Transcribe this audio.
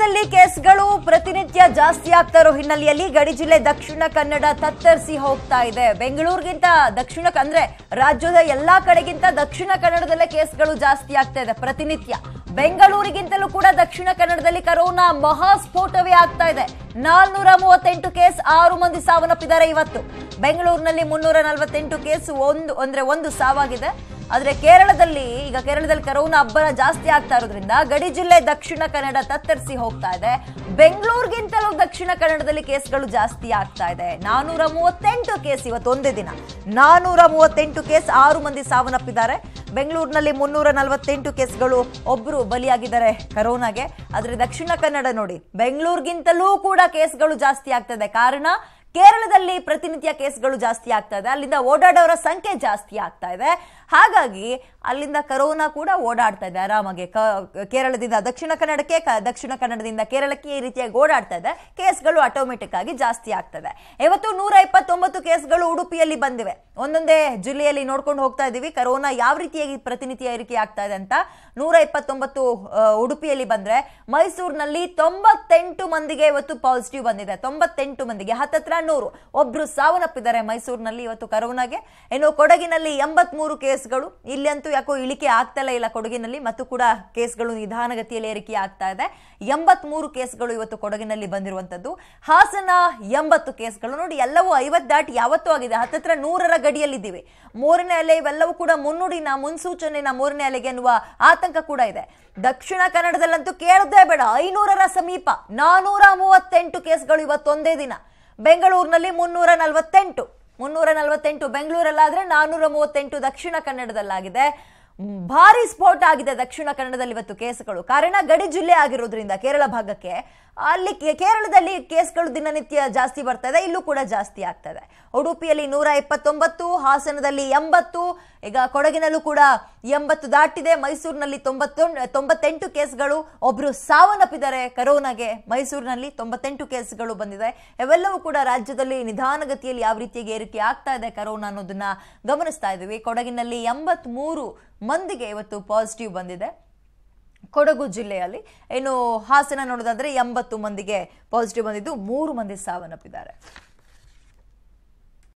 ಬೆಂಗಳೂರಿನಲ್ಲಿ ಕೇಸ್ಗಳು ಪ್ರತಿನಿತ್ಯ ಜಾಸ್ತಿ ಆಗ್ತಾ ಇರೋ ಹಿನ್ನೆಲೆಯಲ್ಲಿ ಗಡಿ ಜಿಲ್ಲೆ ದಕ್ಷಿಣ ಕನ್ನಡ ತತ್ತರಿಸಿ ಹೋಗ್ತಾ ಇದೆ. ಬೆಂಗಳೂರಿಗಿಂತ ಅಂದ್ರೆ ರಾಜ್ಯದ ಎಲ್ಲಾ ಕಡೆಗಿಂತ ದಕ್ಷಿಣ ಕನ್ನಡದಲ್ಲೇ ಕೇಸ್ಗಳು ಜಾಸ್ತಿ ಆಗ್ತಾ ಇದೆ ಪ್ರತಿನಿತ್ಯ. ಬೆಂಗಳೂರಿಗಿಂತಲೂ ಕೂಡ ದಕ್ಷಿಣ ಕನ್ನಡದಲ್ಲಿ ಕೊರೋನಾ ಮಹಾಸ್ಫೋಟವೇ ಆಗ್ತಾ ಇದೆ. 438 ಕೇಸ್, 6 ಮಂದಿ ಸಾವನ್ನಪ್ಪಿದ್ದಾರೆ. ಇವತ್ತು ಬೆಂಗಳೂರಿನಲ್ಲಿ 348 ಕೇಸ್, ಒಂದು ಸಾವಾಗಿದೆ. ಆದ್ರೆ ಕೇರಳದಲ್ಲಿ ಕೊರೋನಾ ಅಬ್ಬರ ಜಾಸ್ತಿ ಆಗ್ತಾ ಇರೋದ್ರಿಂದ ಗಡಿ ಜಿಲ್ಲೆ ದಕ್ಷಿಣ ಕನ್ನಡ ತತ್ತರಿಸಿ ಹೋಗ್ತಾ ಇದೆ. ಬೆಂಗಳೂರಿಗಿಂತಲೂ ದಕ್ಷಿಣ ಕನ್ನಡದಲ್ಲಿ ಕೇಸ್ಗಳು ಜಾಸ್ತಿ ಆಗ್ತಾ ಇದೆ. 438 ಕೇಸ್ ಇವತ್ತು ಒಂದೇ ದಿನ, 438 ಕೇಸ್, 6 ಮಂದಿ ಸಾವನ್ನಪ್ಪಿದ್ದಾರೆ. ಬೆಂಗಳೂರಿನಲ್ಲಿ 348 ಕೇಸ್ಗಳು, ಒಬ್ರು ಬಲಿಯಾಗಿದ್ದಾರೆ ಕೊರೋನಾಗೆ. ಆದ್ರೆ ದಕ್ಷಿಣ ಕನ್ನಡ ನೋಡಿ, ಬೆಂಗಳೂರಿಗಿಂತಲೂ ಕೂಡ ಕೇಸ್ಗಳು ಜಾಸ್ತಿ ಆಗ್ತಾ ಇದೆ. ಕಾರಣ ಕೇರಳದಲ್ಲಿ ಪ್ರತಿನಿತ್ಯ ಕೇಸ್ಗಳು ಜಾಸ್ತಿ ಆಗ್ತಾ ಇದೆ, ಅಲ್ಲಿಂದ ಓಡಾಡೋರ ಸಂಖ್ಯೆ ಜಾಸ್ತಿ ಆಗ್ತಾ ಇದೆ. ಹಾಗಾಗಿ ಅಲ್ಲಿಂದ ಕೊರೋನಾ ಕೂಡ ಓಡಾಡ್ತಾ ಇದೆ ಆರಾಮಾಗಿ. ಕೇರಳದಿಂದ ದಕ್ಷಿಣ ಕನ್ನಡಕ್ಕೆ, ದಕ್ಷಿಣ ಕನ್ನಡದಿಂದ ಕೇರಳಕ್ಕೆ ಈ ರೀತಿಯಾಗಿ ಓಡಾಡ್ತಾ ಇದೆ. ಕೇಸ್ಗಳು ಆಟೋಮೆಟಿಕ್ ಆಗಿ ಜಾಸ್ತಿ ಆಗ್ತದೆ. ಇವತ್ತು 129 ಕೇಸ್ಗಳು ಉಡುಪಿಯಲ್ಲಿ ಬಂದಿವೆ. ಒಂದೊಂದೇ ಜಿಲ್ಲೆಯಲ್ಲಿ ನೋಡ್ಕೊಂಡು ಹೋಗ್ತಾ ಇದೀವಿ ಕೊರೋನಾ ಯಾವ ರೀತಿಯಾಗಿ ಪ್ರತಿನಿತ್ಯ ಏರಿಕೆ ಆಗ್ತಾ ಇದೆ ಅಂತ. 129 ಉಡುಪಿಯಲ್ಲಿ ಬಂದ್ರೆ, ಮೈಸೂರಿನಲ್ಲಿ 98 ಮಂದಿಗೆ ಇವತ್ತು ಪಾಸಿಟಿವ್ ಬಂದಿದೆ. 98 ಮಂದಿಗೆ ಹತ್ತತ್ರ 100, ಒಬ್ರು ಸಾವನ್ನಪ್ಪಿದ್ದಾರೆ ಮೈಸೂರಿನಲ್ಲಿ ಇವತ್ತು ಕೊರೋನಾಗೆ. ಇನ್ನು ಕೊಡಗಿನಲ್ಲಿ 83 ಕೇಸ್ಗಳು. ಇಲ್ಲಿ ಅಂತೂ ಯಾಕೋ ಇಳಿಕೆ ಆಗ್ತಲೇ ಇಲ್ಲ ಕೊಡಗಿನಲ್ಲಿ, ಮತ್ತು ಕೂಡ ಕೇಸ್ಗಳು ನಿಧಾನಗತಿಯಲ್ಲಿ ಏರಿಕೆ ಆಗ್ತಾ ಇದೆ. 83 ಕೇಸ್ಗಳು ಇವತ್ತು ಕೊಡಗಿನಲ್ಲಿ ಬಂದಿರುವಂತದ್ದು. ಹಾಸನ 80 ಕೇಸ್ಗಳು. ನೋಡಿ, ಎಲ್ಲವೂ 50 ದಾಟಿ ಯಾವತ್ತೂ ಆಗಿದೆ. ಹತ್ತತ್ರ 100ರ ಗಡಿಯಲ್ಲಿದ್ದೀವಿ. 3ನೇ ಅಲೆ ಇವೆಲ್ಲವೂ ಕೂಡ ಮುನ್ಸೂಚನೆನ 3ನೇ ಅಲೆಗೆ ಎನ್ನುವ ಆತಂಕ ಕೂಡ ಇದೆ. ದಕ್ಷಿಣ ಕನ್ನಡದಲ್ಲಂತೂ ಕೇಳೋದೇ ಬೇಡ, 500ರ ಸಮೀಪ 438 ಕೇಸ್ಗಳು ಇವತ್ತೊಂದೇ ದಿನ. ಬೆಂಗಳೂರಿನಲ್ಲಿ 348 ಬೆಂಗಳೂರಲ್ಲಾದ್ರೆ 438 ದಕ್ಷಿಣ ಕನ್ನಡದಲ್ಲಾಗಿದೆ. ಭಾರಿ ಸ್ಫೋಟ ಆಗಿದೆ ದಕ್ಷಿಣ ಕನ್ನಡದಲ್ಲಿ ಇವತ್ತು ಕೇಸ್ಗಳು. ಕಾರಣ ಗಡಿ ಜಿಲ್ಲೆ ಆಗಿರೋದ್ರಿಂದ ಕೇರಳ ಭಾಗಕ್ಕೆ, ಅಲ್ಲಿ ಕೇರಳದಲ್ಲಿ ಕೇಸ್ಗಳು ದಿನನಿತ್ಯ ಜಾಸ್ತಿ ಬರ್ತಾ ಇದೆ, ಇಲ್ಲೂ ಕೂಡ ಜಾಸ್ತಿ ಆಗ್ತಾ ಇದೆ. ಉಡುಪಿಯಲ್ಲಿ 129, ಹಾಸನದಲ್ಲಿ 80, ಈಗ ಕೊಡಗಿನಲ್ಲೂ ಕೂಡ 80 ದಾಟಿದೆ. ಮೈಸೂರಿನಲ್ಲಿ 98 ಕೇಸ್ಗಳು, ಒಬ್ರು ಸಾವನ್ನಪ್ಪಿದ್ದಾರೆ ಕೊರೋನಾಗೆ. ಮೈಸೂರಿನಲ್ಲಿ 98 ಕೇಸ್ಗಳು ಬಂದಿದೆ. ಇವೆಲ್ಲವೂ ಕೂಡ ರಾಜ್ಯದಲ್ಲಿ ನಿಧಾನಗತಿಯಲ್ಲಿ ಯಾವ ರೀತಿಯಾಗಿ ಏರಿಕೆ ಆಗ್ತಾ ಇದೆ ಕೊರೋನಾ ಅನ್ನೋದನ್ನ ಗಮನಿಸ್ತಾ ಇದ್ದೀವಿ. ಕೊಡಗಿನಲ್ಲಿ 83 ಮಂದಿಗೆ ಇವತ್ತು ಪಾಸಿಟಿವ್ ಬಂದಿದೆ ಕೊಡಗು ಜಿಲ್ಲೆಯಲ್ಲಿ. ಇನ್ನು ಹಾಸನ ನೋಡೋದಾದ್ರೆ 80 ಮಂದಿಗೆ ಪಾಸಿಟಿವ್ ಬಂದಿದ್ದು, 3 ಮಂದಿ ಸಾವನ್ನಪ್ಪಿದ್ದಾರೆ.